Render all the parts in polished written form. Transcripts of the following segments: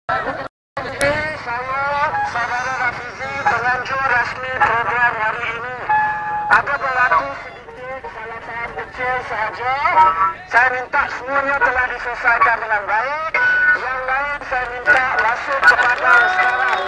Saya, Saudara Rafizi, penganjur rasmi program hari ini. Ada berlaku sedikit salah faham kecil sahaja. Saya minta semuanya telah diselesaikan dengan baik. Yang lain saya minta masuk kepada sekarang.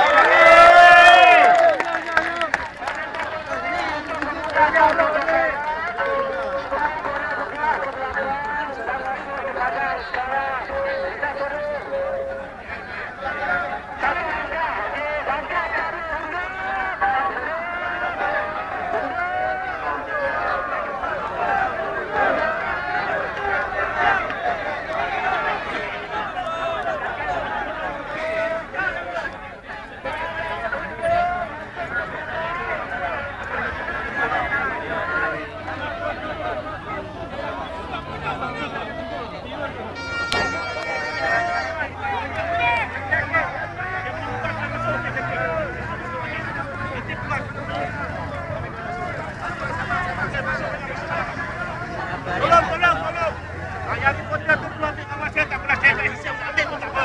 Tolong. Yang ni pun dia tu keluar ambil kawan saya tak pernah saya tak siap ambil pun tak apa.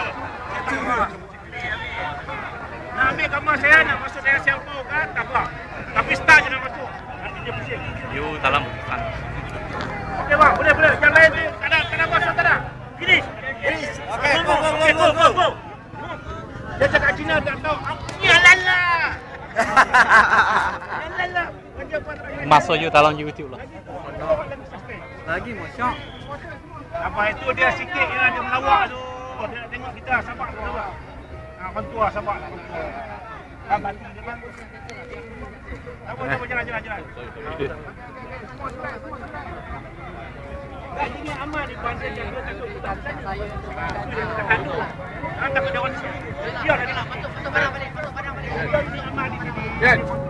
Nak ambil kawan saya nak masuk daerah Singapura kan tak apa. Tapi start je nak masuk. Nanti dia pusing. You dalam start. Okey bang, boleh. Yang lain tu tak ada masuk tak ada. Finish. Okey, go. Dia cakap Cina tak tahu. Yalala. Masuk you dalam YouTube lah. Lagi masya. Apa itu dia sikit je lah dia melawak tu. Dia nak tengok kita sabar tu lah. Kontua sabar lah. Bantu dia bang. Apa jalan. Ini aman di bandar yang dia takut hutan. Saya takut. Takut dia orang. Dia nak masuk barang balik. Ini aman di sini.